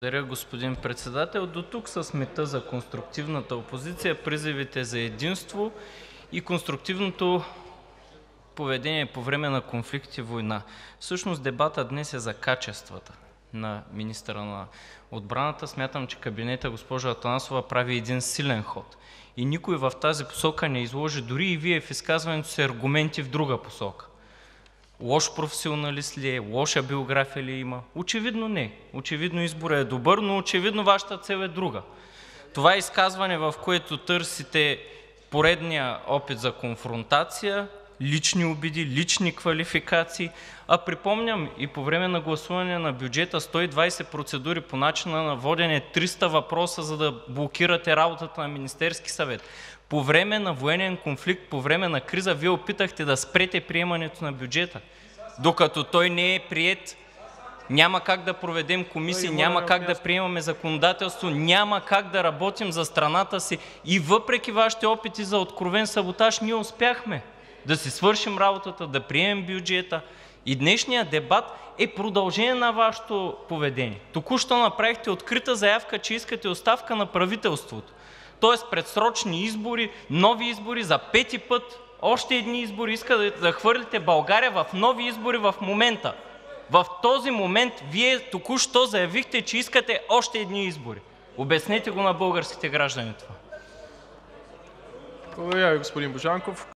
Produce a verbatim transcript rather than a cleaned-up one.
Благодаря, господин Председател. Дотук с мита за конструктивната опозиция, призивите за единство и конструктивното поведение по време на конфликт и война. Всъщност дебатът днес е за качествата на министъра на отбраната. Смятам, че кабинетът, госпожо Атанасова, прави един силен ход. И никой в тази посока не изложи, дори и Вие в изказването си, аргументи в друга посока. Лош професионалист ли е, лоша биография ли има? Очевидно не. Очевидно изборът е добър, но очевидно Вашата цел е друга. Това изказване, в което търсите поредния опит за конфронтация, лични обиди, лични квалификации, а припомням и по време на гласуване на бюджета сто и двадесет процедури по начина на водене, триста въпроса, за да блокирате работата на Министерски съвет. По време на военен конфликт, по време на криза, Вие опитахте да спрете приемането на бюджета. Докато той не е приет, няма как да проведем комисии, няма как да приемаме законодателство, няма как да работим за страната си. И въпреки Вашите опити за откровен саботаж, ние успяхме да си свършим работата, да приемем бюджета. И днешният дебат е продължение на Вашето поведение. Току-що направихте открита заявка, че искате оставка на правителството. Тоест предсрочни избори, нови избори, за пети път още едни избори, искате да хвърлите България в нови избори в момента. В този момент Вие току-що заявихте, че искате още едни избори. Обяснете го на българските граждани това. Благодаря Ви, господин Божанков.